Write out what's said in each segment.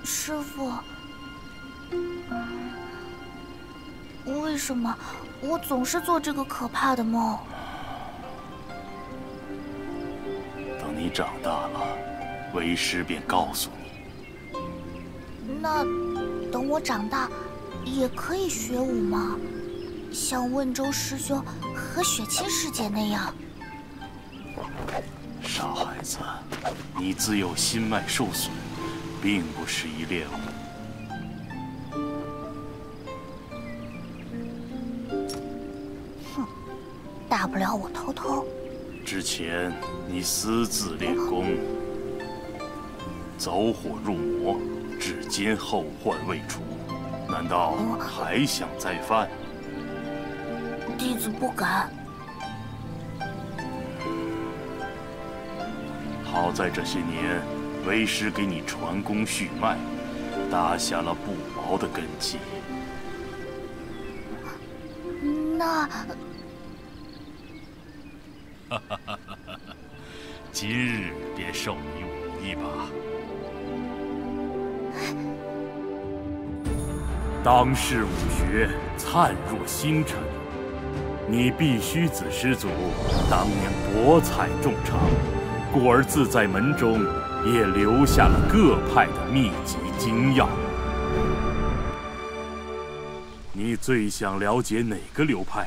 师父，为什么我总是做这个可怕的梦？ 等你长大了，为师便告诉你。 那等我长大，也可以学武吗？像问州师兄和雪清师姐那样？ 傻孩子，你自幼心脉受损，并不适宜练武。 哼，大不了我偷偷。 之前你私自练功，走火入魔，至今后患未除，难道还想再犯？ 弟子不敢。 好在这些年，为师给你传功续脉，打下了不薄的根基。 那， 今日便授你武艺吧。当世武学灿若星辰，你必须子师祖当年博采众长，故而自在门中也留下了各派的秘籍精要。你最想了解哪个流派？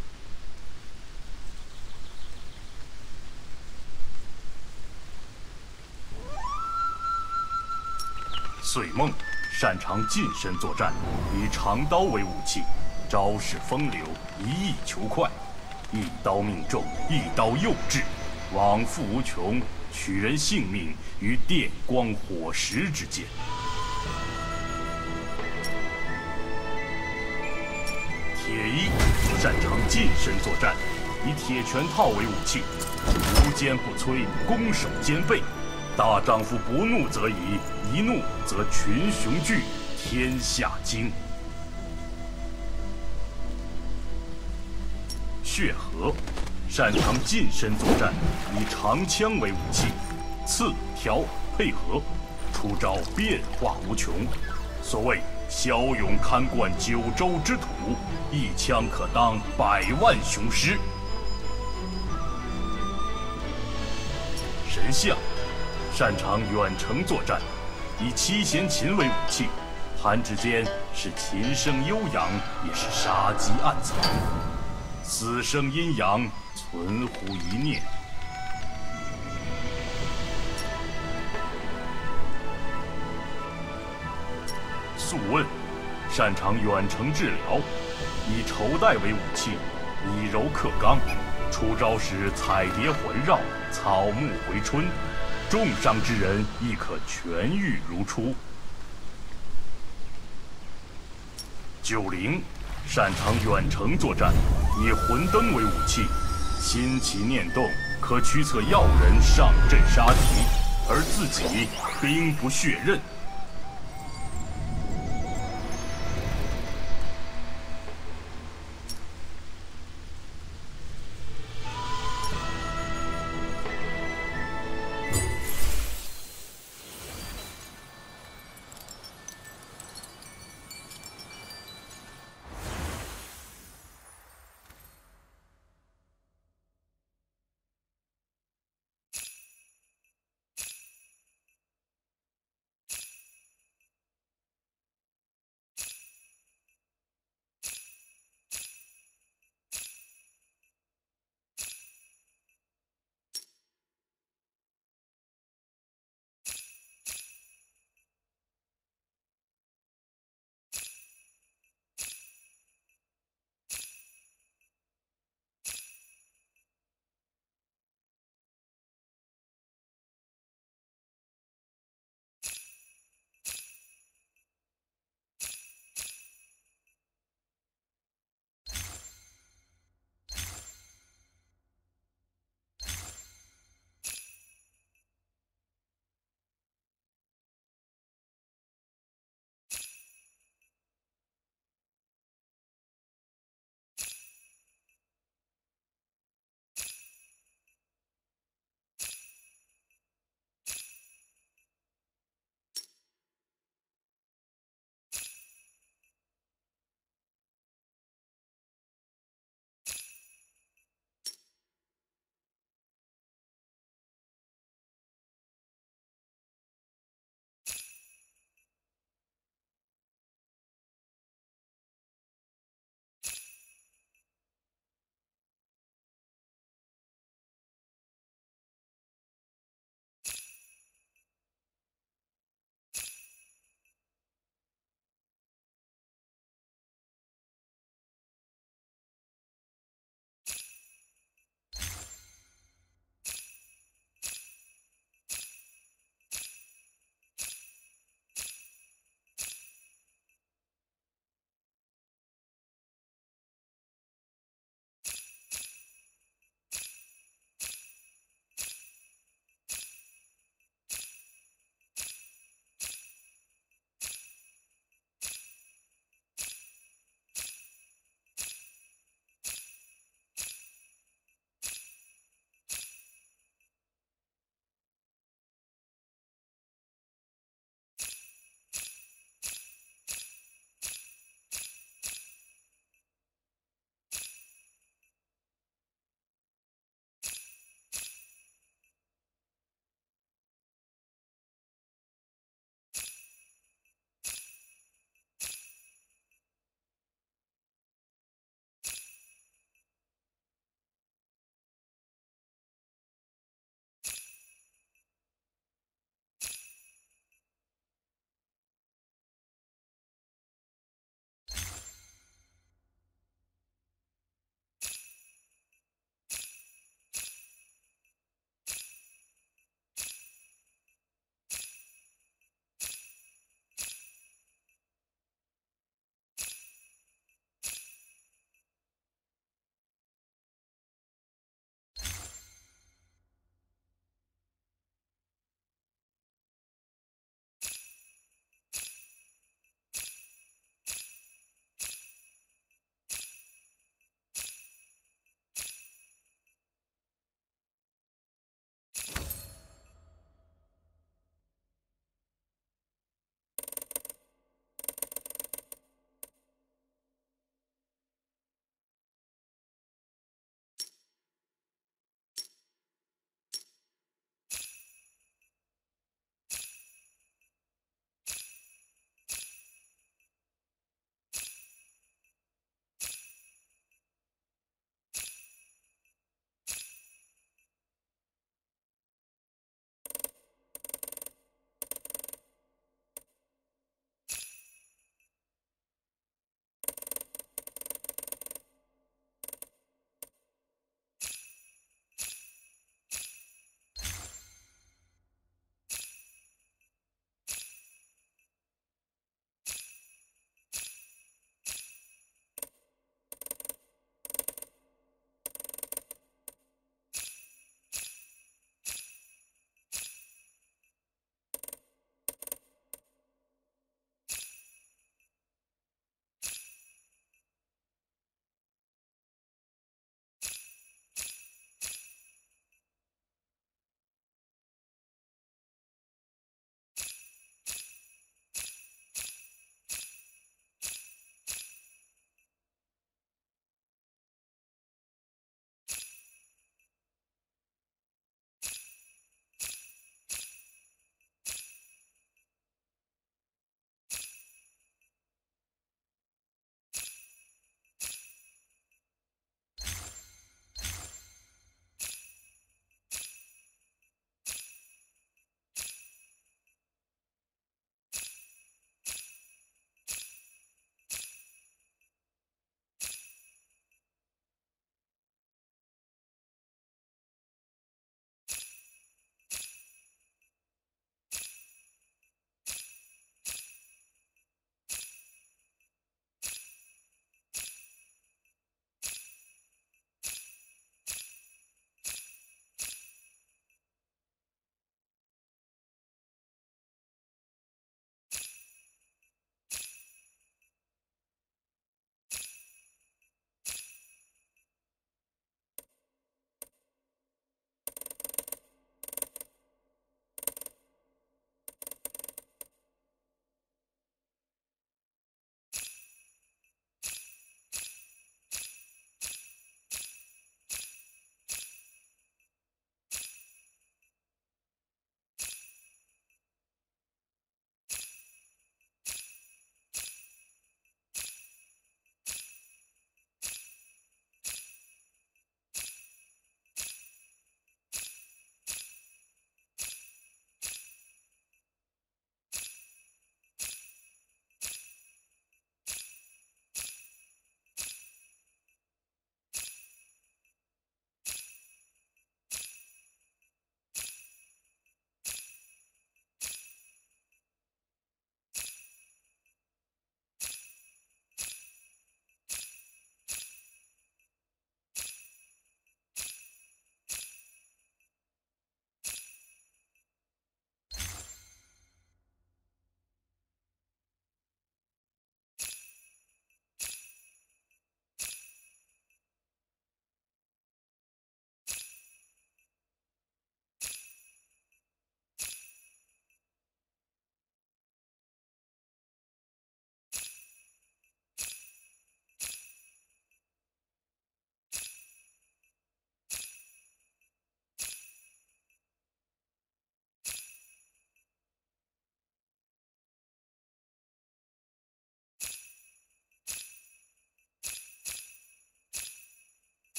遂梦擅长近身作战，以长刀为武器，招式风流，一意求快，一刀命中，一刀又至，往复无穷，取人性命于电光火石之间。铁一擅长近身作战，以铁拳套为武器，无坚不摧，攻守兼备。大丈夫不怒则已，一怒则群雄惧，天下惊。血河擅长近身作战，以长枪为武器，刺挑配合，出招变化无穷。所谓骁勇堪贯九州之土，一枪可当100万雄师。神象擅长远程作战，以七弦琴为武器，弹指间是琴声悠扬，也是杀机暗藏。死生阴阳，存乎一念。素问擅长远程治疗，以绸带为武器，以柔克刚，出招时彩蝶环绕，草木回春，重伤之人亦可痊愈如初。九灵擅长远程作战，以魂灯为武器，心起念动，可驱策要人上阵杀敌，而自己兵不血刃，